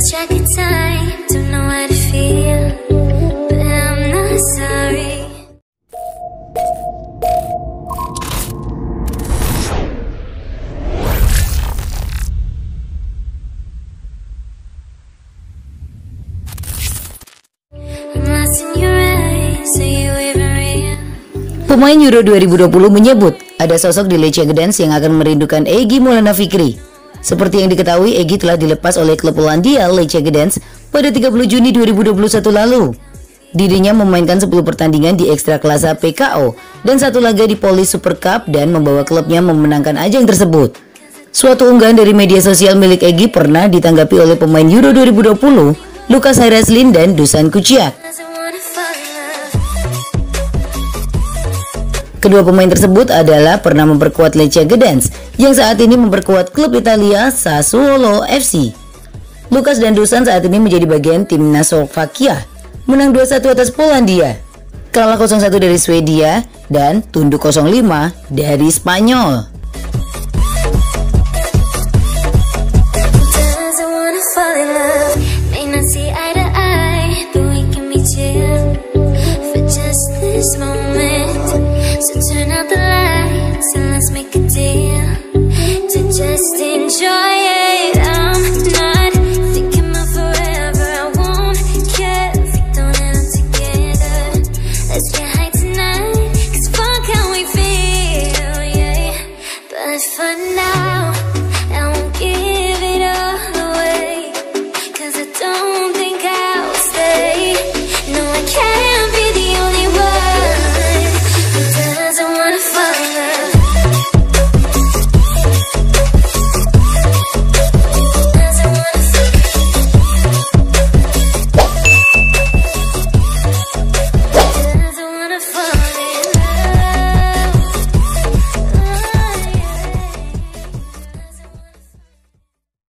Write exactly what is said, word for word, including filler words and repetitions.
lost track of time, don't know how to feel, but I'm not sorry. I'm lost in your eyes, are you even real? Pemain Euro dua ribu dua puluh menyebut ada sosok di Lecce Gdańsk yang akan merindukan Egy Maulana Fikri. Seperti yang diketahui, Egy telah dilepas oleh klub Polandia Lecce Gdańsk pada tiga puluh Juni dua ribu dua puluh satu lalu. Dirinya memainkan sepuluh pertandingan di Ekstraklasa P K O dan satu laga di Polish Super Cup dan membawa klubnya memenangkan ajang tersebut. Suatu unggahan dari media sosial milik Egy pernah ditanggapi oleh pemain Euro dua ribu dua puluh, Lukas Haraslin dan Dusan Kuciak. Kedua pemain tersebut adalah pernah memperkuat Lecce Gdańsk yang saat ini memperkuat klub Italia Sassuolo F C. Lukas dan Dusan saat ini menjadi bagian timnas Slovakia, menang dua satu atas Polandia, kalah nol satu dari Swedia, dan tunduk nol lima dari Spanyol.